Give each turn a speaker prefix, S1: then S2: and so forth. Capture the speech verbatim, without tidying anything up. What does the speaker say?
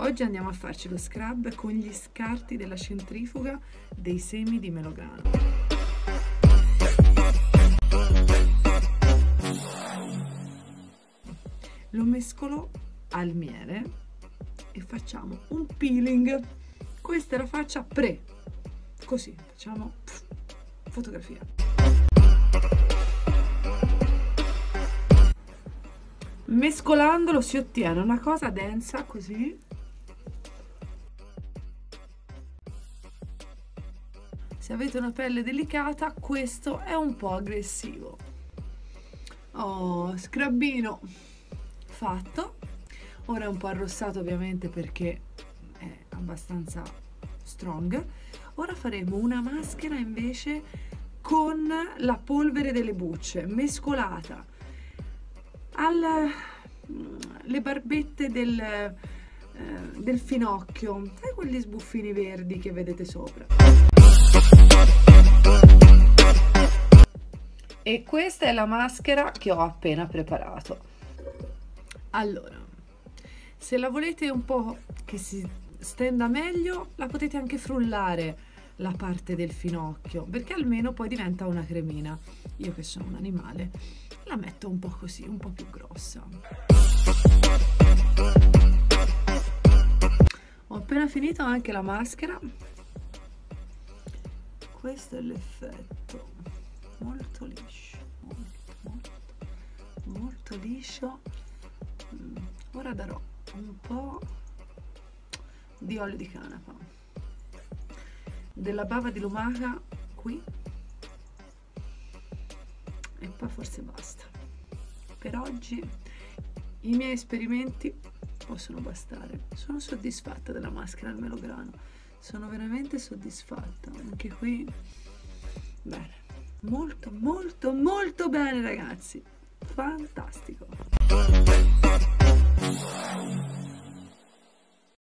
S1: Oggi andiamo a farci lo scrub con gli scarti della centrifuga dei semi di melograno. Lo mescolo al miele e facciamo un peeling. Questa è la faccia pre, così facciamo pff, fotografia. Mescolandolo si ottiene una cosa densa così. Se avete una pelle delicata, questo è un po' aggressivo. Oh, scrabbino fatto. Ora è un po' arrossato ovviamente perché è abbastanza strong. Ora faremo una maschera invece con la polvere delle bucce mescolata alle barbette del, eh, del finocchio e quegli sbuffini verdi che vedete sopra. E questa è la maschera che ho appena preparato. Allora, se la volete un po' che si stenda meglio, la potete anche frullare la parte del finocchio, perché almeno poi diventa una cremina. Io che sono un animale, la metto un po' così, un po' più grossa. Ho appena finito anche la maschera. Questo è l'effetto, molto liscio, molto, molto, molto liscio. Ora darò un po' di olio di canapa, della bava di lumaca qui e poi forse basta. Per oggi i miei esperimenti possono bastare. Sono soddisfatta della maschera al melograno, sono veramente soddisfatta. Anche qui bene, molto molto molto bene ragazzi, fantastico.